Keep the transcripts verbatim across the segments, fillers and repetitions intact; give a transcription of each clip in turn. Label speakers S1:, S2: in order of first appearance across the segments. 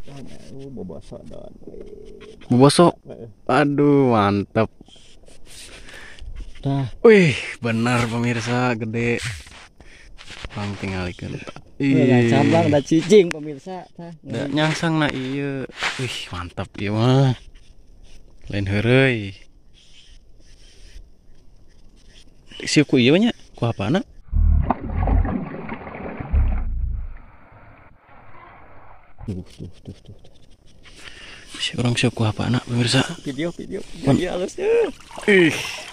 S1: Oh, bobosok don.
S2: Bobosok. Aduh, mantap.
S1: Dah.
S2: Wih, benar pemirsa, gede. Bang tinggal ikan.
S1: Ih, cambang da cicing pemirsa.
S2: Da nyangsang na iya. Wih, mantap ieu mah. Lain heureuy. Sieu ku ieu nya? Ku apana?
S1: Tuh, tuh, tuh, tuh.
S2: Si orang sieu ku apana pemirsa?
S1: Video, video, video iya halusnya.
S2: Ih.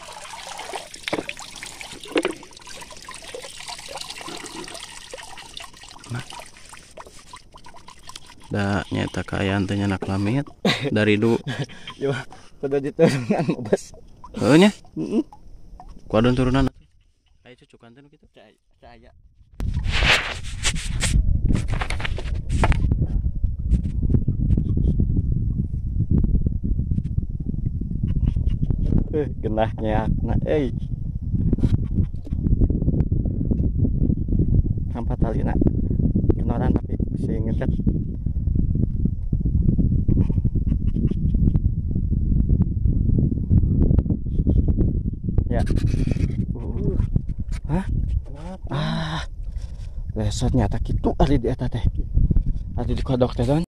S2: Da nyata kaayaan teh nyanak lamit dari dulu.
S1: Coba kudu diturunan mah bos.
S2: Heuh nya?
S1: Heeh.
S2: Ku adon turunan. Aya cucukan teh nu kitu.
S1: Saya. Eh, genahnya nah euy. Hampa talina. Kenoran tapi si ngedet. Ya. Uh. Hah? Ah. Lesot nyata kitu ari di eta teh. Ari di kodok teh don.